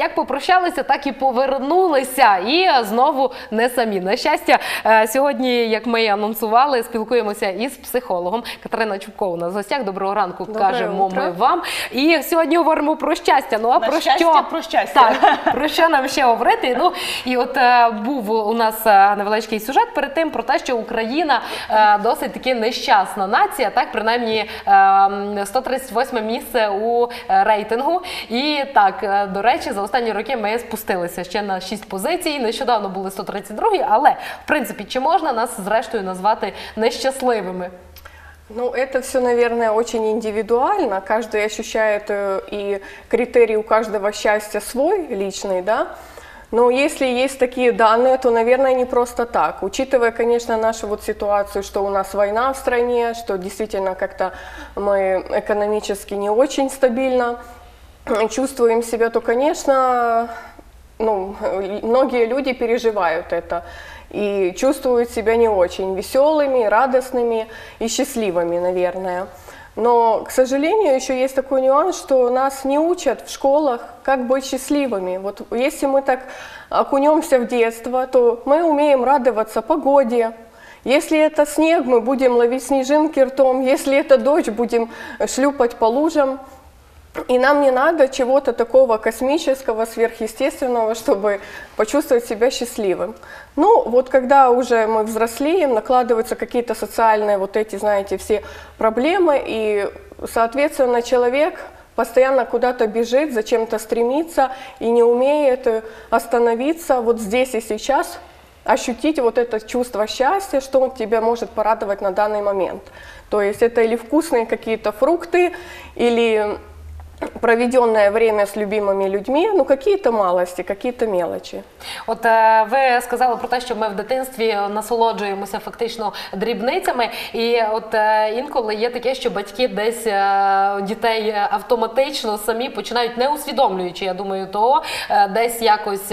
як попрощалися, так і повернулися. І знову не самі. На щастя, сьогодні, як ми і анонсували, спілкуємося із психологом. Катерина Чубкова у нас в гостях. Доброго ранку, кажемо ми вам. І сьогодні говоримо про щастя. Ну, а про що? Про щастя. Так, про що нам ще говорити? Ну, і от був у нас невеличкий сюжет перед тим про те, що Україна досить таки нещасна нація, так, принаймні 138 місце у рейтингу. І так, до речі, за останні роки ми спустилися ще на 6 позицій. Нещодавно були 132-ї, але, в принципі, чи можна нас зрештою назвати нещасливими? Ну, это все, наверное, очень индивидуально. Каждый ощущает, и критерий у каждого счастья свой, личный, да. Но если есть такие данные, то, наверное, не просто так. Учитывая, конечно, нашу вот ситуацию, что у нас война в стране, что действительно как-то мы экономически не очень стабильно чувствуем себя, то, конечно, ну, многие люди переживают это и чувствуют себя не очень веселыми, радостными и счастливыми, наверное. Но, к сожалению, еще есть такой нюанс, что нас не учат в школах, как быть счастливыми. Вот если мы так окунемся в детство, то мы умеем радоваться погоде. Если это снег, мы будем ловить снежинки ртом. Если это дождь, будем шлюпать по лужам. И нам не надо чего-то такого космического, сверхъестественного, чтобы почувствовать себя счастливым. Ну, вот когда уже мы взрослеем, накладываются какие-то социальные вот эти, знаете, все проблемы, и, соответственно, человек постоянно куда-то бежит, зачем-то стремится и не умеет остановиться вот здесь и сейчас, ощутить вот это чувство счастья, что он тебя может порадовать на данный момент. То есть это или вкусные какие-то фрукты, или проведенное время с любимыми людьми, ну, какие-то малості, какие-то мелочі. От ви сказали про те, що ми в дитинстві насолоджуємося фактично дрібницями, і от інколи є таке, що батьки десь дітей автоматично самі починають, не усвідомлюючи, я думаю, того, десь якось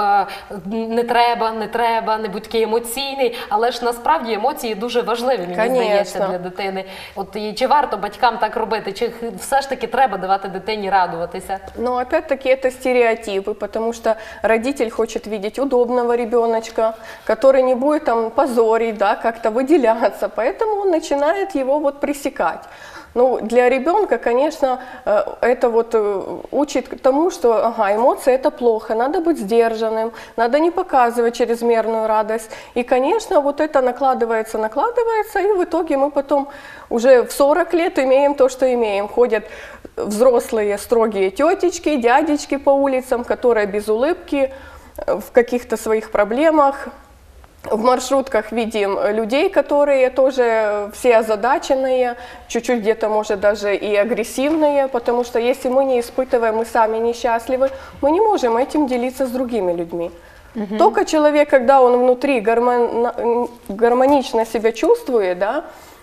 не треба, не будь такий емоційний, але ж насправді емоції дуже важливі, мені здається, для дитини. От і чи варто батькам так робити, чи все ж таки треба давати дитині радуватися? Но опять-таки это стереотипы, потому что родитель хочет видеть удобного ребеночка, который не будет там позорить, да, как-то выделяться, поэтому он начинает его вот пресекать. Ну, для ребенка, конечно, это вот учит тому, что ага, эмоции это плохо, надо быть сдержанным, надо не показывать чрезмерную радость. И, конечно, вот это накладывается, и в итоге мы потом уже в 40 лет имеем то, что имеем. Ходят взрослые строгие тетечки, дядечки по улицам, которые без улыбки, в каких-то своих проблемах. В маршрутках видим людей, которые тоже все озадаченные, чуть-чуть где-то, может, даже и агрессивные, потому что если мы не испытываем, мы сами несчастливы, мы не можем этим делиться с другими людьми. Только человек, когда он внутри гармонично себя чувствует, да,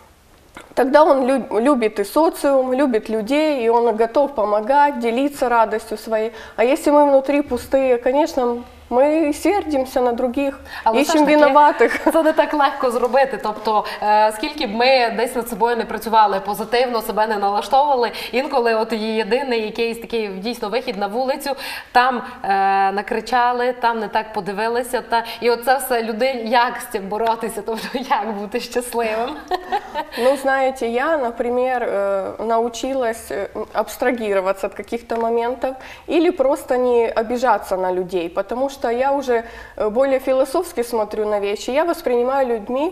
тогда он любит и социум, любит людей, и он готов помогать, делиться радостью своей. А если мы внутри пустые, конечно, ми сердимося на других, іщемо винуватих. Це не так легко зробити. Тобто, скільки б ми десь над собою не працювали позитивно, себе не налаштовували, інколи от є єдиний якийсь такий дійсно вихід на вулицю, там накричали, там не так подивилися. І оце все людині, як з цим боротися, тобто як бути щасливим? Ну, знаете, я, например, научилась абстрагироваться от каких-то моментов или просто не обижаться на людей, потому что я уже более философски смотрю на вещи, я воспринимаю людьми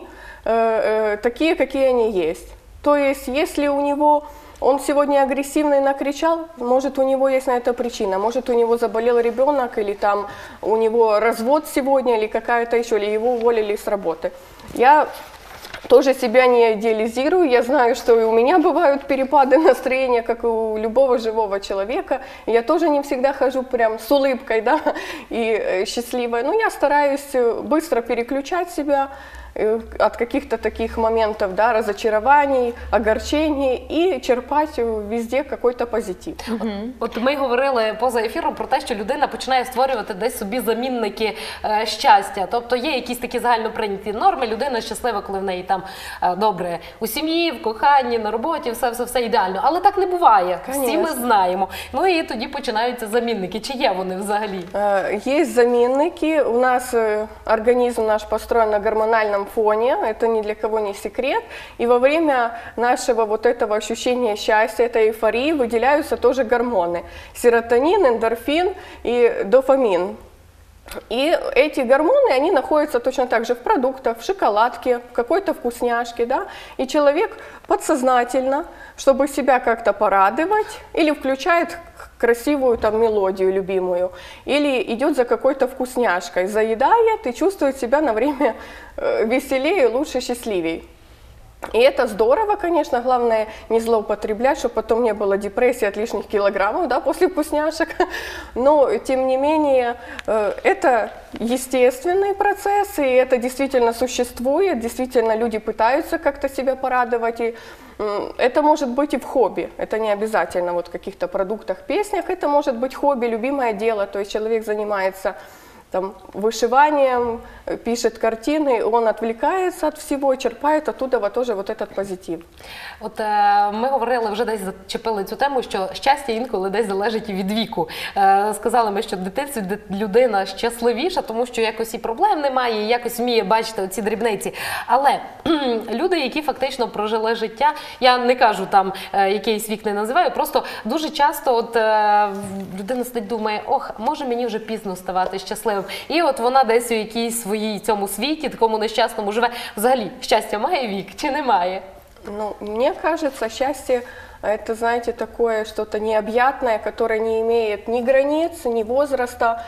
такие, какие они есть. То есть, если он сегодня агрессивный накричал, может, у него есть на это причина, может, у него заболел ребенок, или там у него развод сегодня, или какая-то еще, или его уволили с работы. Я тоже себя не идеализирую, я знаю, что и у меня бывают перепады настроения, как и у любого живого человека. Я тоже не всегда хожу прям с улыбкой, да, и счастливой, но я стараюсь быстро переключать себя, от каких-то таких моментов, да, разочарований, огорчений и черпать везде какой-то позитив. От ми говорили поза ефіром про те, що людина починає створювати десь собі замінники щастя. Тобто є якісь такі загальноприйняті норми, людина щаслива, коли в неї там добре у сім'ї, в коханні, на роботі, все ідеально. Але так не буває, всі ми знаємо. Ну і тоді починаються замінники. Чи є вони взагалі? Есть заменники. У нас организм наш построен на гормональном фоне, это ни для кого не секрет. И во время нашего вот этого ощущения счастья, этой эйфории выделяются тоже гормоны. Серотонин, эндорфин и дофамин. И эти гормоны, они находятся точно так же в продуктах, в шоколадке, в какой-то вкусняшке, да, и человек подсознательно, чтобы себя как-то порадовать, или включает красивую там мелодию любимую, или идет за какой-то вкусняшкой, заедает и чувствует себя на время веселее, лучше, счастливее. И это здорово, конечно, главное не злоупотреблять, чтобы потом не было депрессии от лишних килограммов, да, после вкусняшек. Но, тем не менее, это естественный процесс, и это действительно существует, действительно люди пытаются как-то себя порадовать, и это может быть и в хобби, это не обязательно вот в каких-то продуктах, песнях, это может быть хобби, любимое дело, то есть человек занимается там, вышиванием, пишет картины, он отвлекается от всего, черпает оттуда тоже вот этот позитив. От ми говорили, вже десь зачепили цю тему, що щастя інколи десь залежить і від віку. Сказали ми, що в дитинстві людина щасливіша, тому що якось і проблем немає, і якось вміє бачити оці дрібниці. Але люди, які фактично прожили життя, я не кажу там, якийсь вік не називаю, просто дуже часто от людина сидить, думає, ох, може мені вже пізно ставати щасливим. І от вона десь у якійсь своїй цьому світі, такому нещасному живе. Взагалі, щастя має вік чи не має? Ну, мне кажется, счастье это, знаете, такое что-то необъятное, которое не имеет ни границ, ни возраста.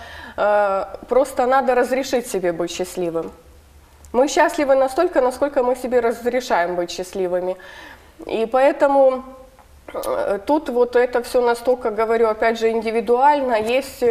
Просто надо разрешить себе быть счастливым. Мы счастливы настолько, насколько мы себе разрешаем быть счастливыми. И поэтому тут вот это все настолько, говорю, опять же, индивидуально. Есть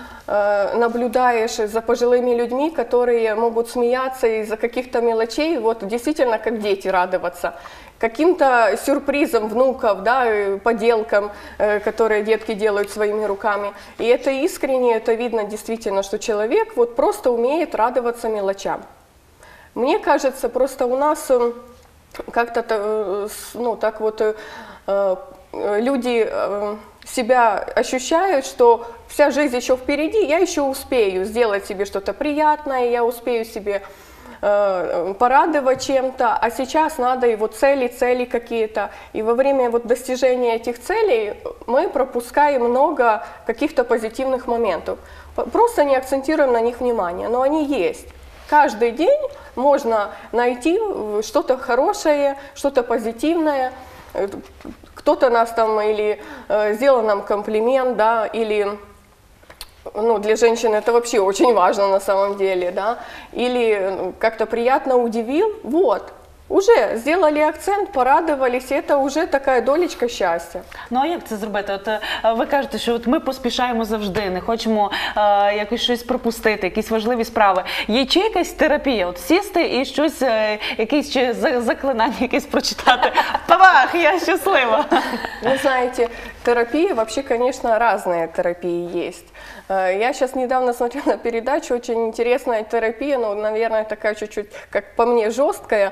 наблюдаешь за пожилыми людьми, которые могут смеяться из-за каких-то мелочей, вот действительно как дети радоваться, каким-то сюрпризом внуков, да, поделкам, которые детки делают своими руками. И это искренне, это видно действительно, что человек вот просто умеет радоваться мелочам. Мне кажется, просто у нас как-то, ну, так вот люди себя ощущают, что вся жизнь еще впереди, я еще успею сделать себе что-то приятное, я успею себе порадовать чем-то, а сейчас надо и вот цели какие-то. И во время вот достижения этих целей мы пропускаем много каких-то позитивных моментов. Просто не акцентируем на них внимание, но они есть. Каждый день можно найти что-то хорошее, что-то позитивное. Кто-то нас там или сделал нам комплимент, да, или, ну, для женщины это вообще очень важно на самом деле, да, или как-то приятно удивил, вот. Уже сделали акцент, порадувалися, це вже така долечка щастя. Ну а як це зробити? От ви кажете, що от ми поспішаємо завжди, не хочемо якось щось пропустити, якісь важливі справи. Є чи якась терапія? От сісти і щось, якесь чи заклинання якесь прочитати. Павах, я щаслива! Вы знаете, терапии вообще, конечно, разные терапии есть. Я сейчас недавно смотрела передачу, очень интересная терапия, но, наверное, такая чуть-чуть, как по мне, жесткая.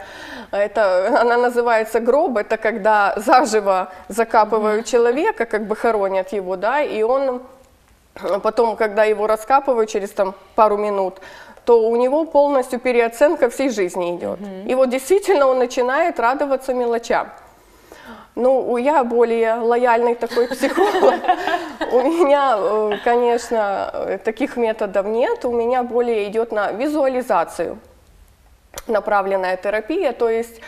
Она называется гроб, это когда заживо закапывают человека, как бы хоронят его, да, и он потом, когда его раскапывают через там пару минут, то у него полностью переоценка всей жизни идет. И вот действительно он начинает радоваться мелочам. Ну, я более лояльный такой психолог. У меня, конечно, таких методов нет. У меня более идет на визуализацию направленная терапия. То есть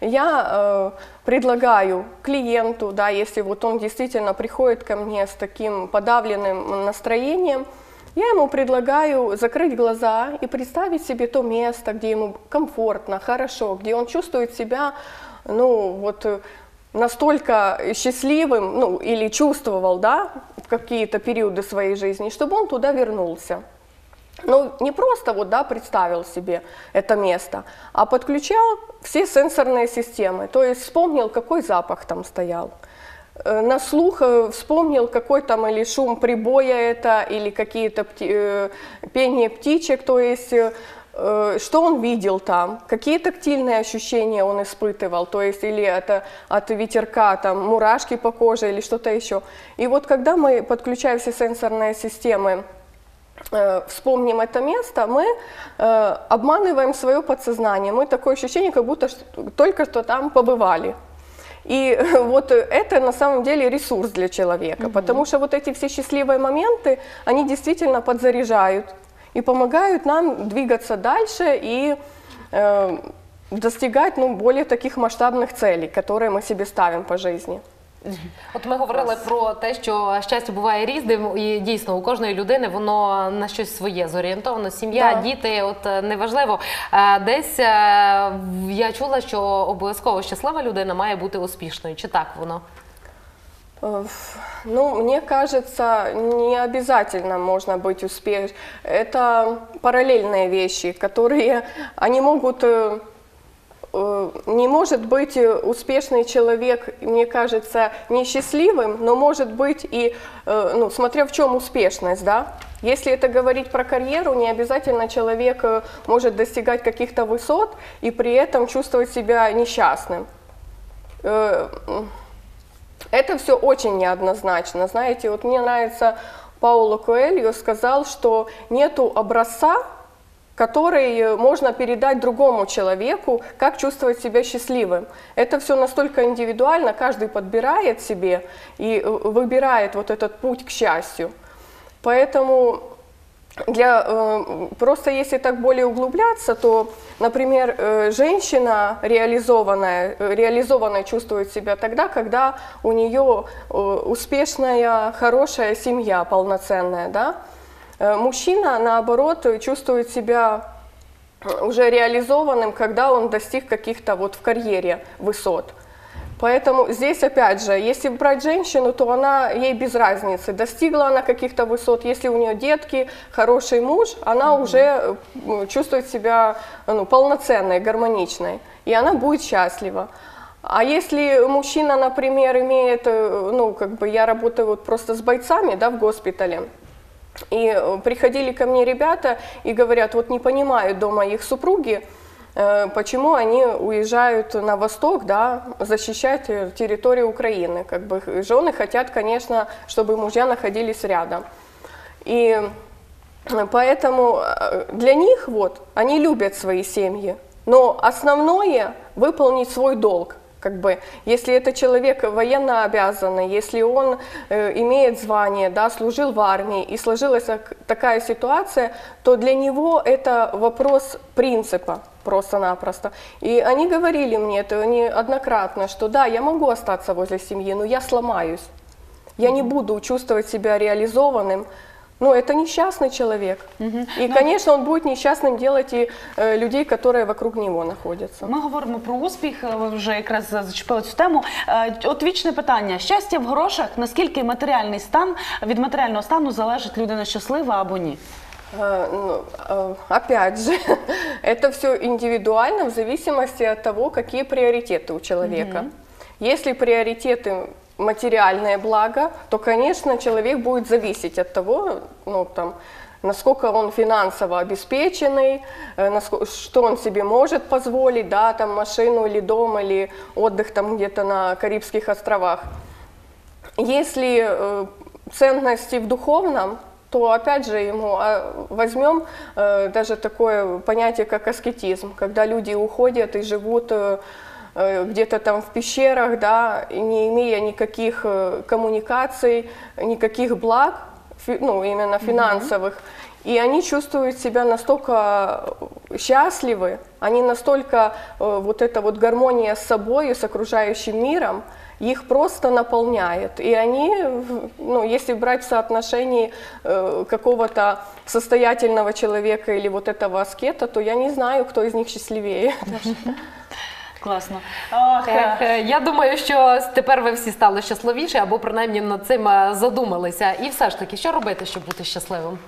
я предлагаю клиенту, да, если вот он действительно приходит ко мне с таким подавленным настроением, я ему предлагаю закрыть глаза и представить себе то место, где ему комфортно, хорошо, где он чувствует себя, ну, вот настолько счастливым, ну, или чувствовал, да, в какие-то периоды своей жизни, чтобы он туда вернулся. Ну, не просто вот, да, представил себе это место, а подключал все сенсорные системы. То есть вспомнил, какой запах там стоял. На слух вспомнил, какой там или шум прибоя это, или какие-то пение птичек, то есть что он видел там, какие тактильные ощущения он испытывал, то есть или это от ветерка, там, мурашки по коже или что-то еще. И вот когда мы подключаем все сенсорные системы, вспомним это место, мы обманываем свое подсознание. Мы такое ощущение, как будто только что там побывали. И вот это на самом деле ресурс для человека, потому что вот эти все счастливые моменты, они действительно подзаряжают и помогают нам двигаться дальше и достигать, ну, более таких масштабных целей, которые мы себе ставим по жизни. От ми говорили про те, що щастя буває різним, і дійсно у кожної людини воно на щось своє зорієнтовано. Сім'я, Да. діти, от неважливо. Десь я чула, що обов'язково щаслива людина має бути успішною. Чи так воно? Ну, мне кажется, не обязательно можно быть успешным. Это параллельные вещи, которые, они могут... Не может быть успешный человек, мне кажется, несчастливым, но может быть и, ну, смотря в чем успешность, да. Если это говорить про карьеру, не обязательно человек может достигать каких-то высот и при этом чувствовать себя несчастным. Это все очень неоднозначно. Знаете, вот мне нравится, Пауло Коэльо сказал, что нету образца, который можно передать другому человеку, как чувствовать себя счастливым. Это все настолько индивидуально, каждый подбирает себе и выбирает вот этот путь к счастью. Поэтому просто если так более углубляться, то, например, женщина реализованной чувствует себя тогда, когда у нее успешная, хорошая семья, полноценная, да? Мужчина, наоборот, чувствует себя уже реализованным, когда он достиг каких-то вот в карьере высот. Поэтому здесь, опять же, если брать женщину, то ей без разницы, достигла она каких-то высот. Если у нее детки, хороший муж, она уже чувствует себя, ну, полноценной, гармоничной, и она будет счастлива. А если мужчина, например, имеет, ну, как бы я работаю вот просто с бойцами, да, в госпитале, и приходили ко мне ребята и говорят, вот не понимают дома их супруги, почему они уезжают на восток, да, защищать территорию Украины. Как бы жены хотят, конечно, чтобы мужья находились рядом. И поэтому для них вот, они любят свои семьи, но основное выполнить свой долг. Как бы, если это человек военно обязанный, если он имеет звание, да, служил в армии и сложилась такая ситуация, то для него это вопрос принципа просто-напросто. И они говорили мне это неоднократно, что да, я могу остаться возле семьи, но я сломаюсь. Я не буду чувствовать себя реализованным. Ну, это несчастный человек. И, конечно, он будет несчастным делать и людей, которые вокруг него находятся. Ми говоримо про успіх, ви вже якраз зачепили цю тему. От вічне питання. Щастя в грошах, наскільки матеріальний стан, від матеріального стану залежить людина щаслива або ні? Опять же, это все индивидуально в зависимости от того, какие приоритеты у человека. Если приоритеты материальное благо, то, конечно, человек будет зависеть от того, ну, там, насколько он финансово обеспеченный, что он себе может позволить, да, там, машину или дом, или отдых там где-то на Карибских островах. Если ценности в духовном, то опять же ему возьмем даже такое понятие, как аскетизм, когда люди уходят и живут где-то там в пещерах, да, не имея никаких коммуникаций, никаких благ, ну, именно финансовых. И они чувствуют себя настолько счастливы, они настолько, вот эта вот гармония с собой, с окружающим миром, их просто наполняет. И они, ну, если брать в соотношении какого-то состоятельного человека или вот этого аскета, то я не знаю, кто из них счастливее. Класно. Я думаю, що тепер ви всі стали щасливіші або принаймні над цим задумалися. І все ж таки, що робити, щоб бути щасливим?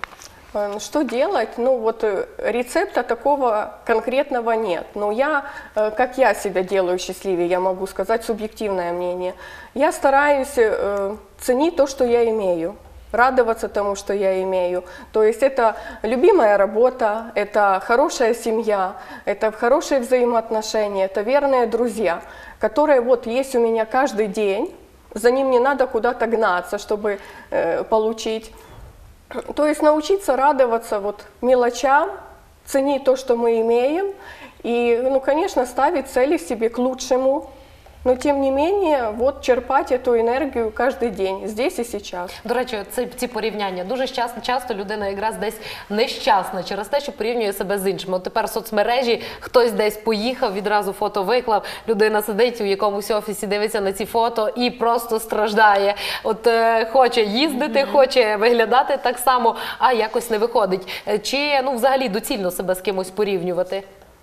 Что делать? Ну вот рецепта такого конкретного нет. Но как я себя делаю счастливее, я могу сказать субъективное мнение. Я стараюсь ценить то, что я имею, радоваться тому, что я имею. То есть это любимая работа, это хорошая семья, это хорошие взаимоотношения, это верные друзья, которые вот есть у меня каждый день. За ним не надо куда-то гнаться, чтобы получить. То есть научиться радоваться вот мелочам, ценить то, что мы имеем, и, ну, конечно, ставить цели себе к лучшему, но тем не менее, вот черпать эту енергію кожен день, здесь і сейчас. До речі, ці порівняння. Дуже часто людина якраз десь нещасна через те, що порівнює себе з іншими. От тепер в соцмережі хтось десь поїхав, відразу фото виклав, людина сидить у якомусь офісі, дивиться на ці фото і просто страждає. От хоче їздити, хоче виглядати так само, а якось не виходить. Чи, ну, взагалі доцільно себе з кимось порівнювати?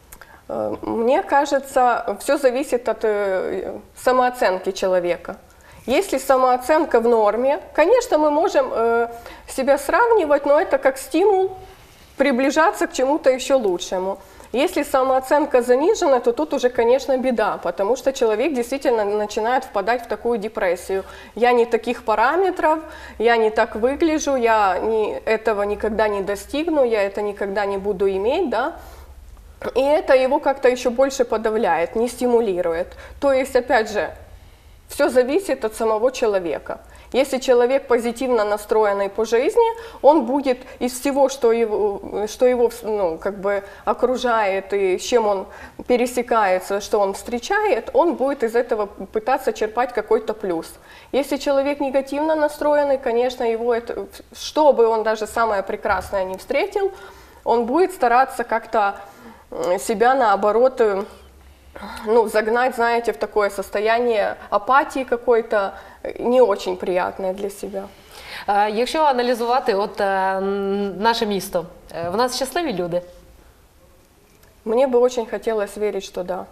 Мне кажется, все зависит от самооценки человека. Если самооценка в норме, конечно, мы можем себя сравнивать, но это как стимул приближаться к чему-то еще лучшему. Если самооценка занижена, то тут уже, конечно, беда, потому что человек действительно начинает впадать в такую депрессию. Я не таких параметров, я не так выгляжу, этого никогда не достигну, я это никогда не буду иметь, да. И это его как-то еще больше подавляет, не стимулирует. То есть, опять же, все зависит от самого человека. Если человек позитивно настроенный по жизни, он будет из всего, что его ну, как бы окружает и с чем он пересекается, что он встречает, он будет из этого пытаться черпать какой-то плюс. Если человек негативно настроенный, конечно, что бы он даже самое прекрасное не встретил, он будет стараться как-то себя, наоборот, ну, загнать, знаете, в такое состояние апатии какой-то, не очень приятное для себя. Якщо аналізувати от наше місто, в нас щасливі люди? Мне бы очень хотелось верить, что да.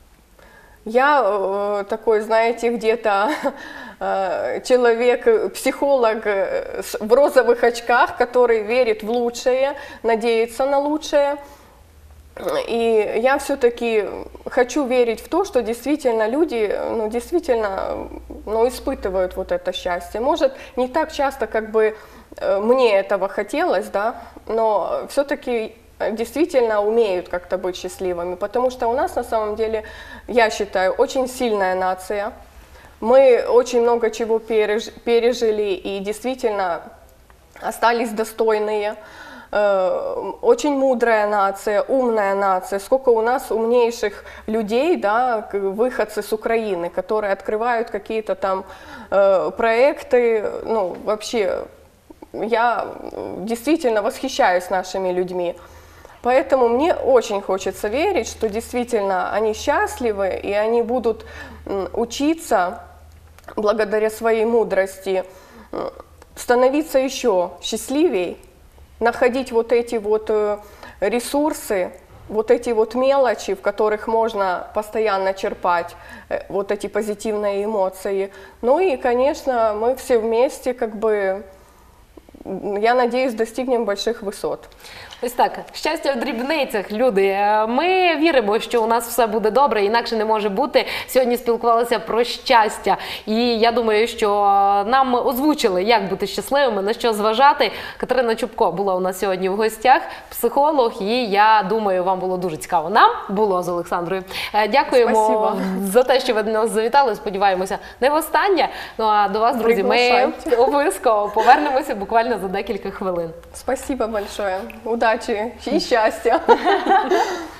Я такой, знаете, где-то человек, психолог в розовых очках, который верит в лучшее, надеется на лучшее. И я все-таки хочу верить в то, что действительно люди, ну, действительно, ну, испытывают вот это счастье. Может, не так часто, как бы мне этого хотелось, да, но все-таки действительно умеют как-то быть счастливыми, потому что у нас на самом деле, я считаю, очень сильная нация. Мы очень много чего пережили и действительно остались достойные. Очень мудрая нация, умная нация. Сколько у нас умнейших людей, да, выходцы с Украины, которые открывают какие-то там проекты. Ну, вообще, я действительно восхищаюсь нашими людьми. Поэтому мне очень хочется верить, что действительно они счастливы, и они будут учиться благодаря своей мудрости становиться еще счастливее, находить вот эти вот ресурсы, вот эти вот мелочи, в которых можно постоянно черпать вот эти позитивные эмоции. Ну и, конечно, мы все вместе, как бы, я надеюсь, достигнем больших высот. Ось так, щастя в дрібницях, люди. Ми віримо, що у нас все буде добре, інакше не може бути. Сьогодні спілкувалися про щастя. І я думаю, що нам озвучили, як бути щасливими, на що зважати. Катерина Чубко була у нас сьогодні в гостях, психолог, і я думаю, вам було дуже цікаво. Нам було з Олександрою. Дякуємо Спасибо за те, що ви до нас завітали. Сподіваємося, не востаннє. Ну а до вас, друзі, ми Приглашайте. обов'язково повернемося буквально за декілька хвилин. Спасибо большое. Удачи и счастья.